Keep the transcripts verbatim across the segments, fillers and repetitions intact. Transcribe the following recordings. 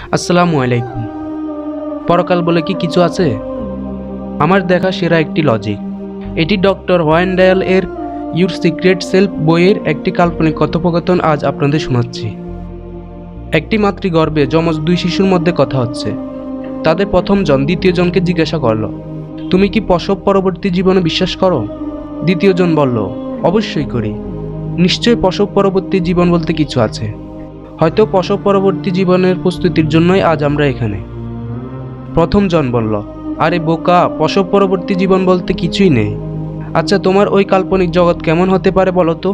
আসসালামু আলাইকুম। পরকাল বলে কি কিছু আছে? আমার দেখা সেরা একটি লজিক। এটি ডক্টর ওয়াইন্ডায়াল এর ইউর সিক্রেট সেলফ বইয়ের একটি কাল্পনিক কথোপকথন আজ আপনাদের শোনাচ্ছি। একটি মাতৃগর্ভে যমজ দুই শিশুর মধ্যে কথা হচ্ছে। তাদের প্রথম জন দ্বিতীয় জনকে জিজ্ঞাসা করল, তুমি কি প্রসব পরবর্তী জীবনে বিশ্বাস করো? দ্বিতীয় জন বলল, অবশ্যই করি। নিশ্চয়ই প্রসব পরবর্তী জীবন বলতে কিছু আছে। হয়তো প্রসব পরবর্তী জীবনের প্রস্তুতির জন্যই আজ আমরা এখানে। প্রথম জন বলল, আরে বোকা, প্রসব পরবর্তী জীবন বলতে কিছুই নেই। আচ্ছা, তোমার ওই কাল্পনিক জগৎ কেমন হতে পারে বলো তো?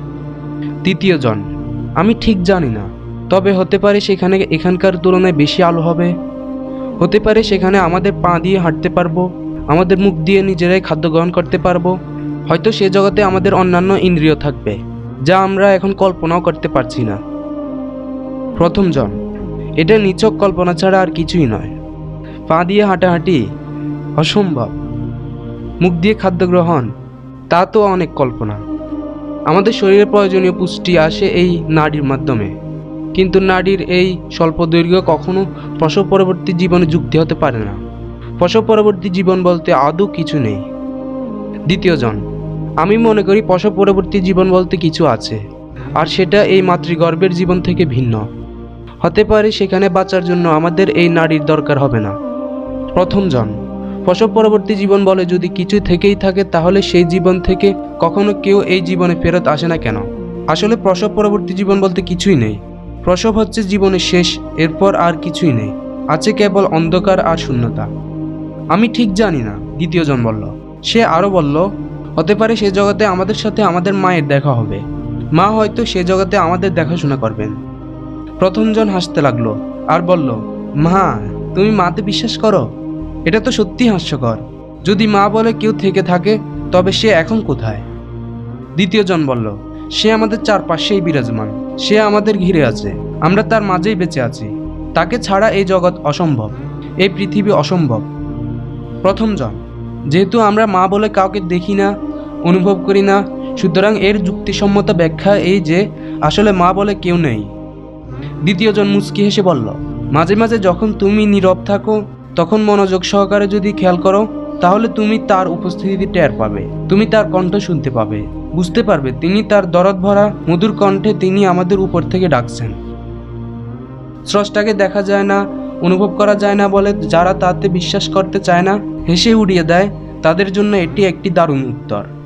তৃতীয় জন, আমি ঠিক জানি না, তবে হতে পারে সেখানে এখানকার তুলনায় বেশি আলো হবে। হতে পারে সেখানে আমাদের পা দিয়ে হাঁটতে পারবো, আমাদের মুখ দিয়ে নিজেরাই খাদ্য গ্রহণ করতে পারবো। হয়তো সে জগতে আমাদের অন্যান্য ইন্দ্রিয় থাকবে, যা আমরা এখন কল্পনাও করতে পারছি না। প্রথম জন, এটা নিছক কল্পনা ছাড়া আর কিছুই নয়। পা দিয়ে হাঁটাহাঁটি অসম্ভব, মুখ দিয়ে খাদ্য গ্রহণ তা তো অনেক কল্পনা। আমাদের শরীরে প্রয়োজনীয় পুষ্টি আসে এই নাড়ির মাধ্যমে, কিন্তু নাড়ির এই স্বল্প দৈর্ঘ্য কখনো প্রসব পরবর্তী জীবনে যুক্তি হতে পারে না। প্রসব পরবর্তী জীবন বলতে আদৌ কিছু নেই। দ্বিতীয় জন, আমি মনে করি প্রসব পরবর্তী জীবন বলতে কিছু আছে, আর সেটা এই মাতৃগর্ভের জীবন থেকে ভিন্ন। হতে পারে সেখানে বাঁচার জন্য আমাদের এই নাড়ির দরকার হবে না। প্রথম জন, প্রসব পরবর্তী জীবন বলে যদি কিছু থেকেই থাকে, তাহলে সেই জীবন থেকে কখনো কেউ এই জীবনে ফেরত আসে না কেন? আসলে প্রসব পরবর্তী জীবন বলতে কিছুই নেই। প্রসব হচ্ছে জীবনের শেষ, এরপর আর কিছুই নেই, আছে কেবল অন্ধকার আর শূন্যতা। আমি ঠিক জানি না, দ্বিতীয় জন বলল। সে আরও বলল, হতে পারে সে জগতে আমাদের সাথে আমাদের মায়ের দেখা হবে। মা হয়তো সে জগতে আমাদের দেখাশোনা করবেন। প্রথম জন হাসতে লাগলো আর বলল, মা, তুমি মাতে বিশ্বাস করো? এটা তো সত্যি হাস্যকর। যদি মা বলে কেউ থেকে থাকে, তবে সে এখন কোথায়? দ্বিতীয় জন বলল, সে আমাদের চারপাশেই বিরাজমান, সে আমাদের ঘিরে আছে, আমরা তার মাঝেই বেঁচে আছি। তাকে ছাড়া এই জগৎ অসম্ভব, এই পৃথিবী অসম্ভব। প্রথম জন, যেহেতু আমরা মা বলে কাউকে দেখি না, অনুভব করি না, সুতরাং এর যুক্তিসম্মত ব্যাখ্যা এই যে আসলে মা বলে কেউ নেই। দ্বিতীয় জন মুচকি হেসে বলল, মাঝে মাঝে যখন তুমি নীরব থাকো, তখন মনোযোগ সহকারে যদি খেয়াল করো, তাহলে তুমি তার উপস্থিতি টের পাবে। তুমি তার কণ্ঠ শুনতে পাবে, বুঝতে পারবে তিনি তার দরদ ভরা মধুর কণ্ঠে তিনি আমাদের উপর থেকে ডাকছেন। স্রষ্টাকে দেখা যায় না, অনুভব করা যায় না বলে যারা তাতে বিশ্বাস করতে চায় না, হেসে উড়িয়ে দেয়, তাদের জন্য এটি একটি দারুণ উত্তর।